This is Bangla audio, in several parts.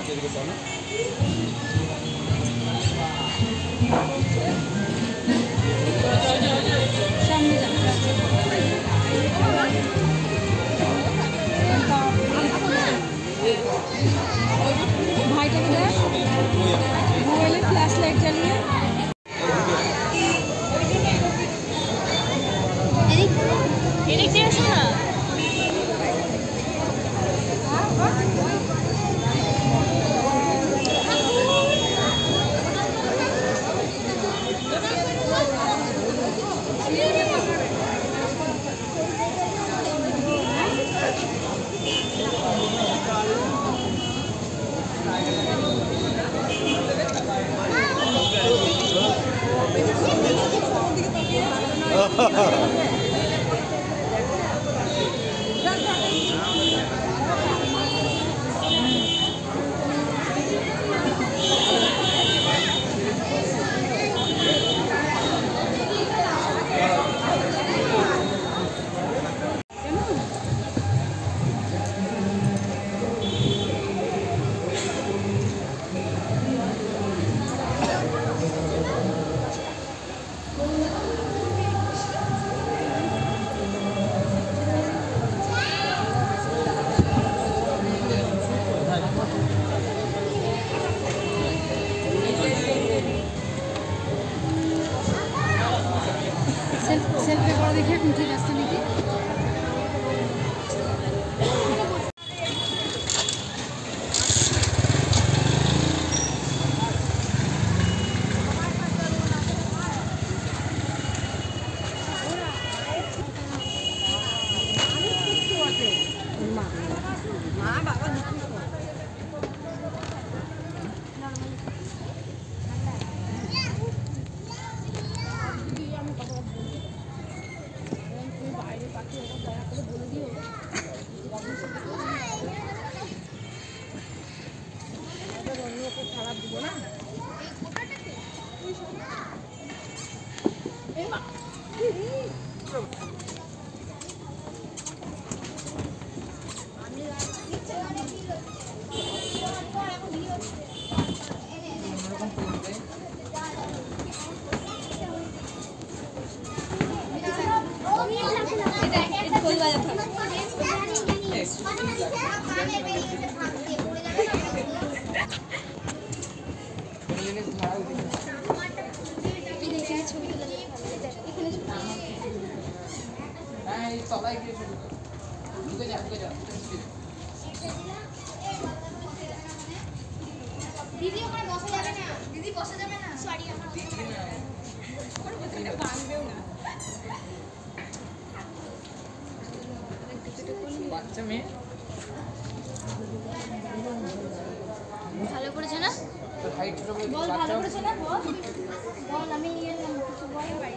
मोबाइल फ्लैश लाइट चलिए सेल्फी করে দেখি এখন ঠিক আছে নাকি दीदी ओখানে বসা যাবে না दीदी বসা যাবে না সরি আমার বাচ্চা মেয়ে ভালো করেছে না তো হাইট ছোট করে বল ভালো করেছে না বল বল আমি নিয়ে এলাম কিছু বল ভাই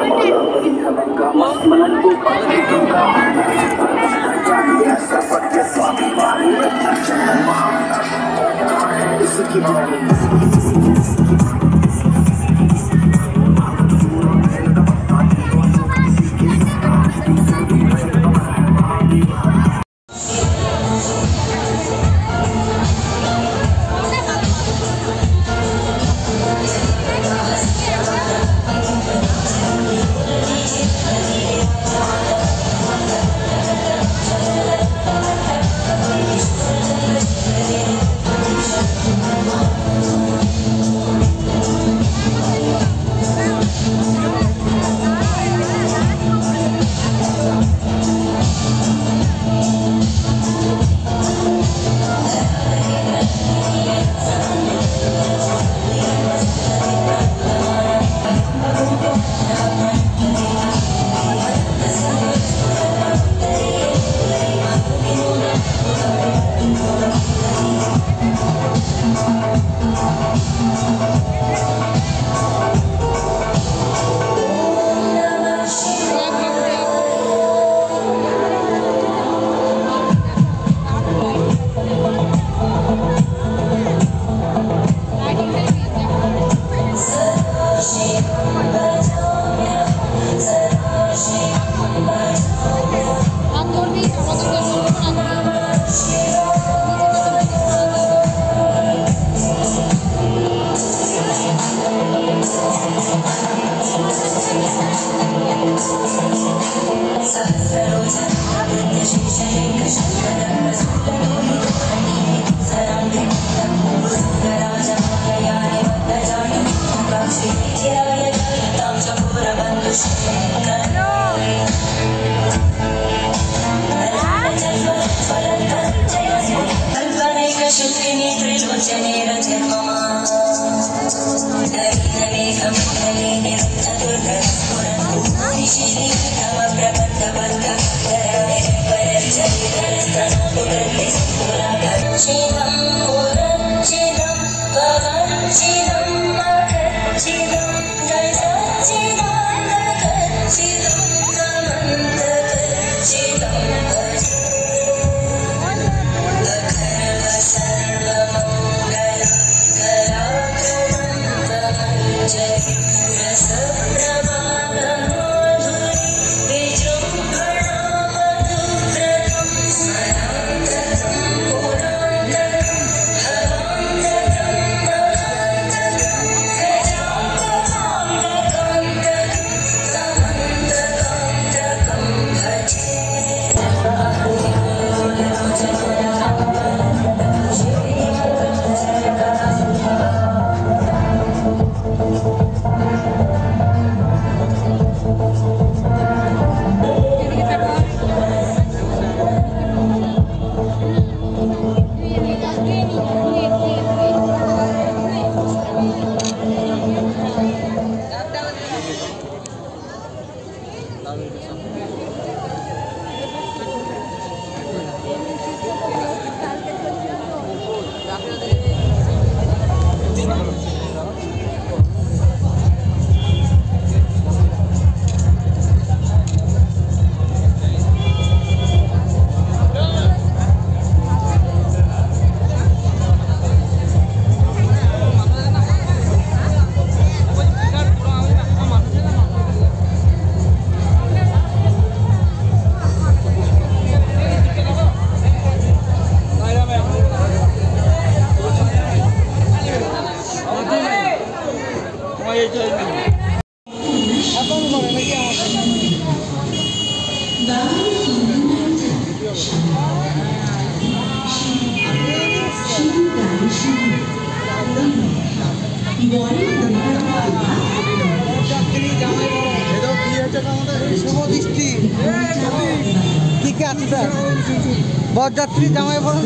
বরযাত্রী জামাই বরণ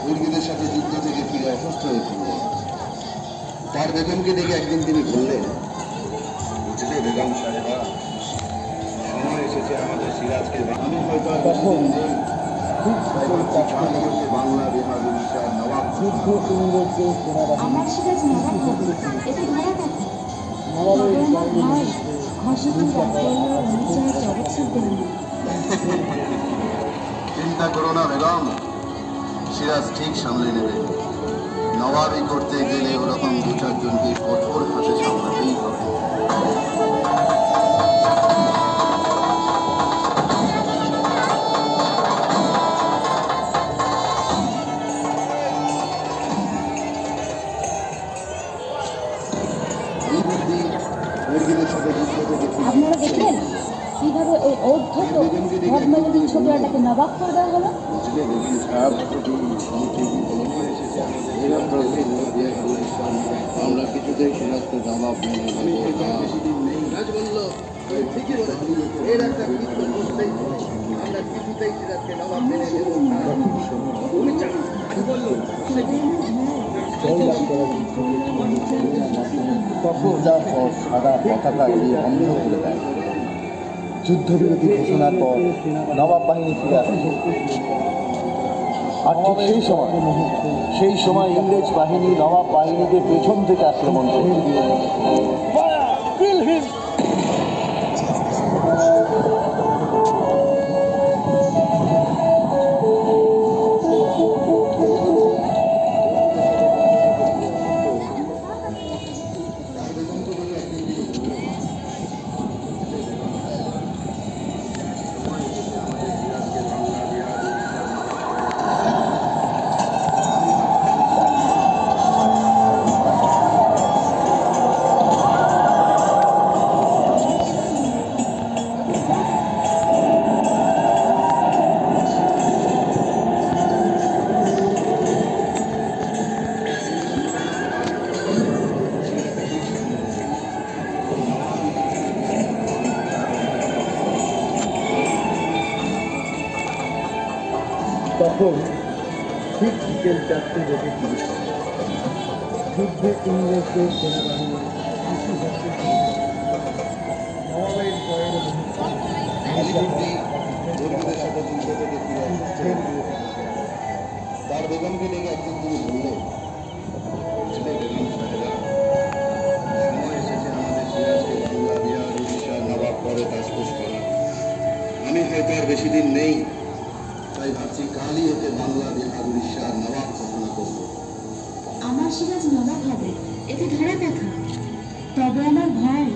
মুরগিদের সাথে যুদ্ধ থেকে ফিরে অসুস্থ হয়ে পড়লেন। তার বেগমকে দেখে একদিন তিনি বললেন, বুঝলে বেগম সাহেবা, সময় এসেছে আমাদের সিরাজকে। আমি হয়তো আর বেশিদিন নেই, বাংলা বিহার উড়িষ্যার নবাব। আমার সিরাজ নবাব হবে, এতে ধরা থাকে। তবে আমার ভয়, ঘষিটি রাজদরবার অনুযায়ী জগৎ ছাড়বেন না। চিন্তা করো না বেগম, সিরাজ ঠিক সামলে নেবে। নবাবি করতে গেলে ওরকম দু চারজনকে কঠোর হাতে সামলাতেই হবে। আপনারা দেখলেন কিভাবে ওই অধ্যক্ষ ভদ্রলোকের ছোটটাকে নবাব করে দেওয়া হলো। আমরা কিছুতেই সিরাজকে জবাব সাদা পতাকা দিয়ে বন্ধ করে দেয়। যুদ্ধবিরতি ঘোষণার পর নবাব বাহিনী ফিরে আসে। আর ঠিক সেই সময় ইংরেজ বাহিনী নবাব বাহিনীকে পেছন থেকে আক্রমণ করে। তখন ঠিক বিকেল 4টে বেজে 30 যুদ্ধে ইংরেজদের সেনাবাহিনী তার বেগমকে ডেকে একদিন তিনি বললেন, সময় এসেছে আমাদের সিরাজকে বাংলা বিহার উড়িষ্যার নবাব পদে তাজপোশ করা। আমি হয়তো আর বেশি দিন নেই, তাই ভাবছি কালই এতে বাংলা বিহার উড়িষ্যার নবাব ঘোষণা করব। আমার সিরাজ নবাব হবে, এতে ধরা দেখা। তবে আমার ভয়,